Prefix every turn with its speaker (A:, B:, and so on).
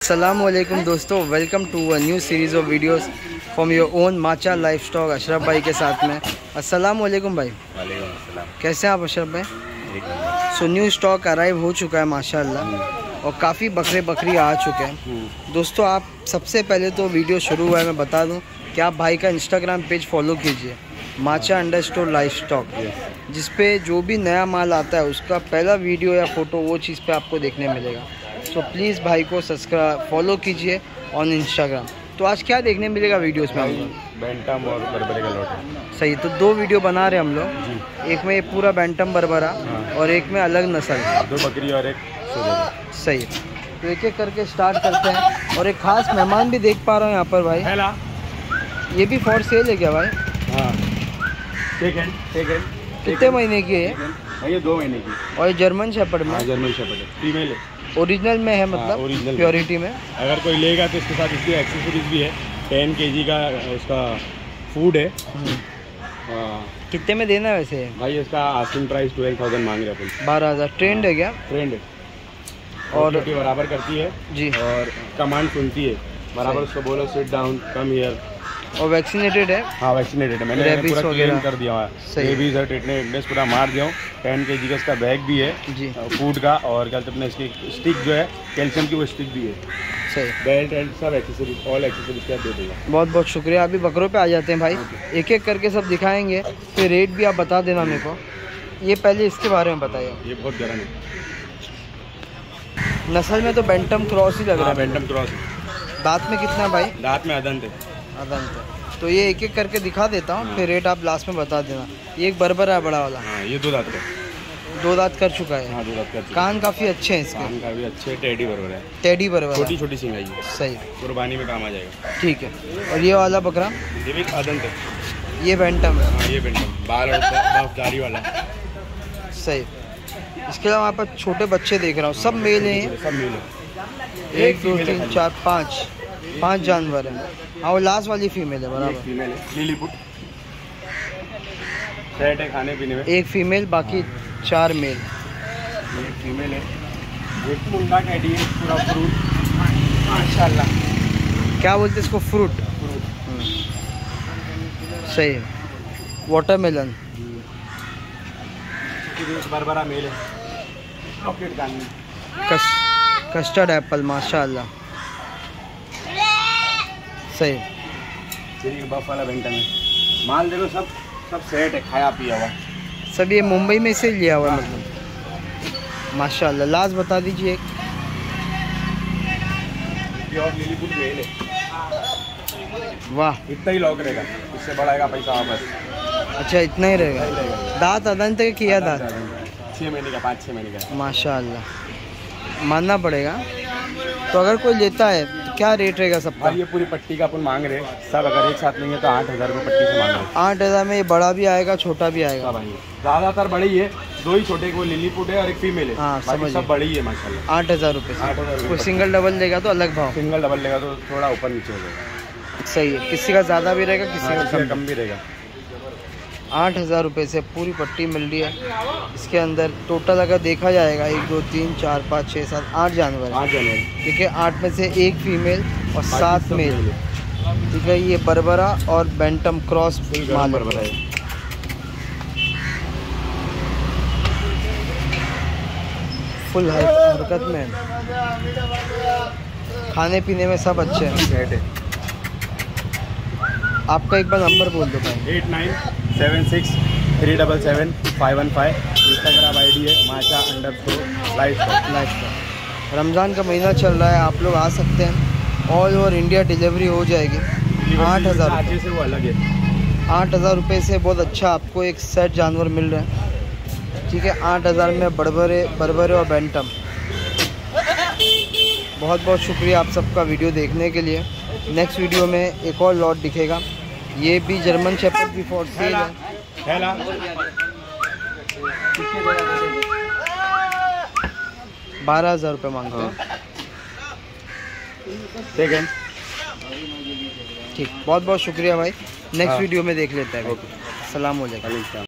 A: अस्सलामुअलैकुम दोस्तों, welcome to a new series of videos from your own Macha livestock Ashraf bhai के साथ में। अस्सलामुअलैकुम भाई।
B: वालेकुम अस्सलाम।
A: कैसे हैं आप अशरफ भाई? सो न्यू स्टॉक अराइव हो चुका है माशाल्लाह और काफ़ी बकरी आ चुके हैं। दोस्तों आप सबसे पहले तो वीडियो शुरू हुआ है मैं बता दूं कि आप भाई का इंस्टाग्राम पेज फॉलो कीजिए माचा_ लाइफ स्टॉक, जिस पे जो भी नया माल आता है उसका पहला वीडियो या फ़ोटो वो चीज़ पे आपको देखने मिलेगा। तो प्लीज़ भाई को सब्सक्राइब फॉलो कीजिए ऑन इंस्टाग्राम। तो आज क्या देखने मिलेगा वीडियोस में? हम लोग
B: बैंटम और बरबरे का लॉट है।
A: सही, तो दो वीडियो बना रहे हम लोग, एक में ये पूरा बैंटम बरबरा और एक में अलग नस्ल,
B: दो बकरी और एक सूअर।
A: सही, तो एक एक करके स्टार्ट करते हैं। और एक खास मेहमान भी देख पा रहा हूँ यहाँ पर भाई, ये भी फॉर सेल है क्या भाई?
B: हाँ, सेकंड
A: कितने महीने की है
B: ये? 2 महीने की।
A: और ये जर्मन शेपर्ड में?
B: जर्मन शेपर्ड है, फीमेल है।
A: ओरिजिनल में है मतलब?
B: ओरिजिनल
A: प्योरिटी में।
B: अगर कोई लेगा तो इसके साथ इसकी एक्सेसरीज भी है। 10 kg का उसका फूड है।
A: कितने में देना है वैसे
B: भाई इसका आस्किंग प्राइस 12,000 मांग रहे हैं।
A: 12,000। ट्रेंड है क्या?
B: ट्रेंड है
A: और
B: बराबर करती है जी, और कमांड सुनती है बराबर। उसको बोलो सिट डाउन, कम हियर।
A: और वैक्सीनेटेड है? हाँ
B: वैक्सीनेटेड है, मैंने पूरा क्लीन कर दिया है। रेबीज है, टेटनेस पूरा मार दिया हूँ। 10 kg का इसका बैग भी है जी, फूड का। और क्या कहते हैं इसकी स्टिक जो है कैल्शियम की, वो स्टिक भी है। सही, बेल्ट एंड सब एक्सेसरीज, ऑल एक्सेसरीज क्या दे देगा।
A: बहुत बहुत शुक्रिया। अभी बकरों पे आ जाते हैं भाई, एक एक करके सब दिखाएंगे, फिर रेट भी आप बता देना मेरे को। ये पहले इसके बारे में बताइए।
B: ये बहुत गर्म है।
A: नस्ल में तो बैंटम क्रॉस ही लग रहा है।
B: Bantam cross.
A: दांत में कितना भाई?
B: दांत में अदंत है।
A: अदंत है। तो ये एक एक करके दिखा देता हूँ, फिर रेट आप लास्ट में बता देना। ये एक बरबरा है बड़ा वाला।
B: हाँ, ये 2 दांत का।
A: 2 दांत कर चुका है।
B: हाँ, 2 दांत कर चुका।
A: कान काफ़ी अच्छे हैं इसके।
B: कान का भी अच्छे। टेडी बरबर है।
A: टेडी बरबर,
B: छोटी छोटी सिंगाई है।
A: सही,
B: कुर्बानी में काम आ जाएगा।
A: ठीक है। और ये वाला बकरा?
B: ये भी अदंत है।
A: ये बैंटम है?
B: हाँ, ये बैंटम बाल और दाढ़ी वाला।
A: सही। इसके अलावा यहाँ पर छोटे बच्चे देख रहा हूँ, सब मेल हैं?
B: सब मेल है।
A: 1 2 3 4 5 जानवर हैं। हाँ, वो लास्ट वाली फीमेल है बराबर।
B: फीमेल है, लिलीपुट। सेट है खाने पीने में। एक
A: फीमेल, बाकी 4 मेल।
B: ये फीमेल है। एक मुंडा कैडी है, पूरा फ्रूट माशाल्लाह।
A: क्या बोलते हैं इसको? फ्रूट। सही है। वाटरमेलन।
B: बरबरा मेल है। रॉकेट गानी।
A: कस्टर्ड एप्पल माशाल्लाह। सही।
B: बफ वाला बैंटम है। माल देखो सब सेट है, खाया पिया हुआ।
A: सब ये मुंबई में से लिया हुआ है मतलब? माशाल्लाह। लास्ट बता दीजिए।
B: प्योर लिलीपुट मेल है।
A: वाह,
B: इतना ही लॉक रहेगा, इससे बढ़ाएगा पैसा वापस।
A: अच्छा, इतना ही रहेगा। दांत अदंत है किया? दांत
B: 6 महीने का, 5-6 महीने का
A: माशाल्लाह, मानना पड़ेगा। तो अगर कोई लेता है तो क्या रेट रहेगा सबका?
B: ये पूरी पट्टी का अपन मांग रहे हैं सब, अगर एक साथ लेंगे तो 8,000 रुपये पट्टी से मांग रहे हैं।
A: 8,000 में ये बड़ा भी आएगा छोटा भी आएगा?
B: भाई ज़्यादातर बड़ी है, 2 ही छोटे, वो लिलीपुट है और एक फीमेल है।
A: हाँ, समझ, सब
B: बड़ी है माशाल्लाह।
A: 8,000 रुपये। कोई सिंगल डबल लेगा तो अलग भाव?
B: सिंगल डबल लेगा तो थोड़ा ऊपर नीचे हो जाएगा।
A: सही है, किसी का ज़्यादा भी रहेगा, किसी का
B: कम भी रहेगा।
A: 8,000 रुपये से पूरी पट्टी मिल रही है। इसके अंदर टोटल अगर देखा जाएगा 1 2 3 4 5 6 7 8 जानवर।
B: 8 जानवर,
A: ठीक है। 8 में से 1 फीमेल और 7 मेल। ठीक है। ये बरबरा और बैंटम क्रॉस माल बरबरा है। फुल हरकत में, खाने पीने में सब अच्छे हैं। आपका एक बार नंबर बोल दो भाई।
B: 8976377515। इंस्टाग्राम ID है माचा_लाइफ।
A: रमज़ान का महीना चल रहा है, आप लोग आ सकते हैं। ऑल ओवर इंडिया डिलीवरी हो जाएगी। 8,000
B: से वो अलग है।
A: 8,000 रुपये से बहुत अच्छा आपको एक सेट जानवर मिल रहा है। ठीक है। 8,000 में बरबरे और बैंटम। बहुत बहुत शुक्रिया आप सबका वीडियो देखने के लिए। नेक्स्ट वीडियो में एक और लॉट दिखेगा। ये भी जर्मन शेपर्ड भी फॉर सेल है। 12,000 रुपये मांगते हैं। ठीक, बहुत बहुत शुक्रिया भाई। नेक्स्ट वीडियो में देख लेते हैं। अस्सलाम वालेकुम।